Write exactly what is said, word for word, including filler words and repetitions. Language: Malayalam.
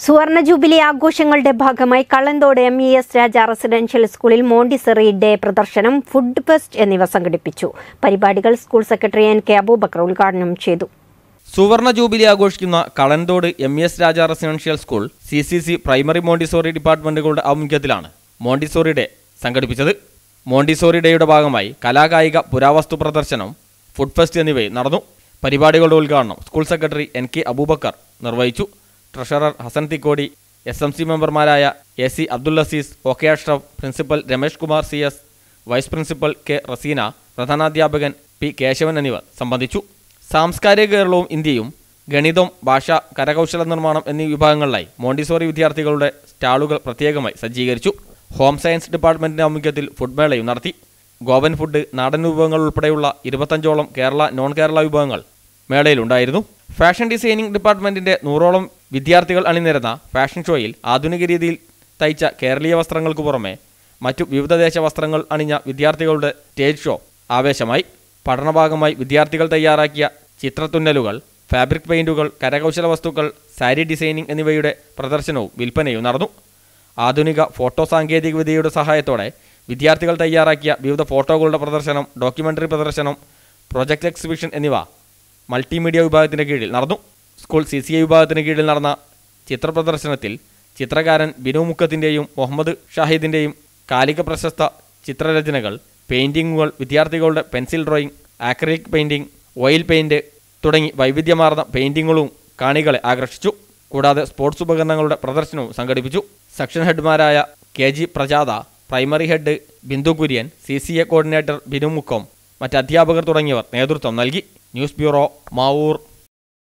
സുവർണ ജൂബിലി ആഘോഷങ്ങളുടെ ഭാഗമായി Kallanthode M E S Raja residential സ്കൂളിൽ മോണ്ടിസറി ഡേ പ്രദർശനം, ഫുഡ് ഫെസ്റ്റ് എന്നിവ സംഘടിപ്പിച്ചു. പരിപാടികൾ school secretary N K Abubakar ഉദ്ഘാടനം ചെയ്തു. സുവർണ ജൂബിലി ആഘോഷിക്കുന്ന Kallanthode M E S Raja residential school C C C primary montessori ഡിപ്പാർട്ട്മെന്റുകളുടെ ആഭിമുഖ്യത്തിലാണ് മോണ്ടിസോറി ഡേ സംഘടിപ്പിച്ചത്. മോണ്ടിസോറി ഡേയുടെ ഭാഗമായി കലാകായിക പുരാവസ്തു പ്രദർശനം, ഫുഡ് ഫെസ്റ്റ് എന്നിവയും നടന്നു. പരിപാടികളുടെ ഉദ്ഘാടനം school secretary N K Abubakar നിർവഹിച്ചു. Treasurer Hasan Thikkodi, S M C മെമ്പർമാരായ A C Abdul Azeez, O K Ashraf, principal Ramesh Kumar C S, vice principal K Raseena, പ്രധാനാധ്യാപകൻ പി കേശവൻ എന്നിവർ സംബന്ധിച്ചു. സാംസ്കാരിക കേരളവും ഇന്ത്യയും, ഗണിതം, ഭാഷ, കരകൗശല നിർമ്മാണം എന്നീ വിഭാഗങ്ങളിലായി മോണ്ടിസോറി വിദ്യാർത്ഥികളുടെ സ്റ്റാളുകൾ പ്രത്യേകമായി സജ്ജീകരിച്ചു. ഹോം സയൻസ് ഡിപ്പാർട്ട്മെന്റിന്റെ ആഭിമുഖ്യത്തിൽ ഫുഡ് മേളയും നടത്തി. ഗോവൻ ഫുഡ്, നാടൻ വിഭവങ്ങൾ ഉൾപ്പെടെയുള്ള ഇരുപത്തഞ്ചോളം കേരള നോൺ കേരള വിഭവങ്ങൾ മേളയിലുണ്ടായിരുന്നു. ഫാഷൻ ഡിസൈനിംഗ് ഡിപ്പാർട്ട്മെന്റിന്റെ നൂറോളം വിദ്യാർത്ഥികൾ അണിനിരന്ന ഫാഷൻ ഷോയിൽ ആധുനിക രീതിയിൽ തയ്ച്ച കേരളീയ വസ്ത്രങ്ങൾക്ക് പുറമെ മറ്റു വിവിധ ദേശ വസ്ത്രങ്ങൾ അണിഞ്ഞ വിദ്യാർത്ഥികളുടെ സ്റ്റേജ് ഷോ ആവേശമായി. പഠനഭാഗമായി വിദ്യാർത്ഥികൾ തയ്യാറാക്കിയ ചിത്രത്തുന്നലുകൾ, ഫാബ്രിക് പെയിന്റുകൾ, കരകൗശല വസ്തുക്കൾ, സാരി ഡിസൈനിംഗ് എന്നിവയുടെ പ്രദർശനവും വിൽപ്പനയും നടന്നു. ആധുനിക ഫോട്ടോ സാങ്കേതിക വിദ്യയുടെ സഹായത്തോടെ വിദ്യാർത്ഥികൾ തയ്യാറാക്കിയ വിവിധ ഫോട്ടോകളുടെ പ്രദർശനം, ഡോക്യുമെൻ്ററി പ്രദർശനം, പ്രൊജക്ട് എക്സിബിഷൻ എന്നിവ മൾട്ടിമീഡിയ വിഭാഗത്തിൻ്റെ കീഴിൽ നടന്നു. സ്കൂൾ സി സി ഐ വിഭാഗത്തിന് കീഴിൽ നടന്ന ചിത്രപ്രദർശനത്തിൽ ചിത്രകാരൻ ബിനു മുക്കത്തിൻ്റെയും മുഹമ്മദ് ഷാഹിദിൻ്റെയും കാലിക പ്രശസ്ത ചിത്രരചനകൾ, പെയിൻറ്റിങ്ങുകൾ, വിദ്യാർത്ഥികളുടെ pencil drawing, acrylic painting, oil paint തുടങ്ങി വൈവിധ്യമാർന്ന പെയിൻറ്റിങ്ങുകളും കാണികളെ ആകർഷിച്ചു. കൂടാതെ സ്പോർട്സ് ഉപകരണങ്ങളുടെ പ്രദർശനവും സംഘടിപ്പിച്ചു. സെക്ഷൻ ഹെഡ്മാരായ K G Prajatha, primary head Bindu Kurian, C C A coordinator Binu Mukkam, മറ്റ് അധ്യാപകർ തുടങ്ങിയവർ നേതൃത്വം നൽകി. News bureau, Mavoor.